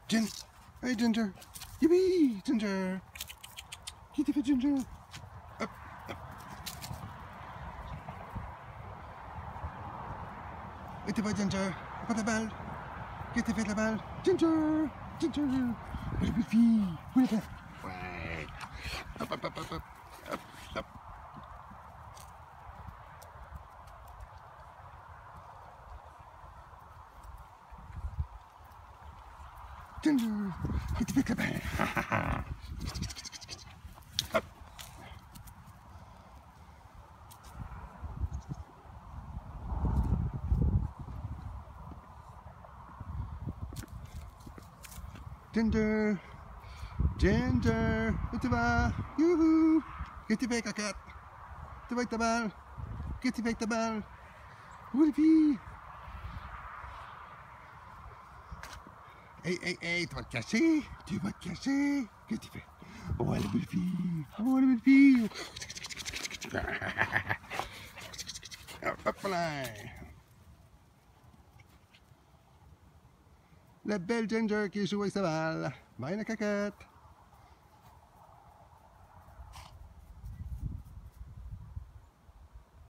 Gin. Hey, Ginger. Yippee, Ginger. Kitty fait Ginger. Hop, hop. Et t'es pas Ginger. Pas la balle. Qu'est-ce que t'as fait de la balle? Ginger. Ginger. La petite fille. Où est-elle? Ouais. Hop, hop, hop, hop, hop. Hop, hop. Ginger. Qu'est-ce que tu fais avec la balle? Hop. Ginger. Ginger. Où tu vas? Youhou. Qu'est-ce que tu fais, cocotte? Tu vas avec ta balle? Qu'est-ce que tu fais avec ta balle? Où les filles? Hey, hey, hey, tu vas te cacher? Tu vas te cacher? Qu'est-ce que tu fais? Oh, la belle fille! Oh, la belle fille! Hop là! La belle Ginger qui joue avec sa balle. Bye la cocotte!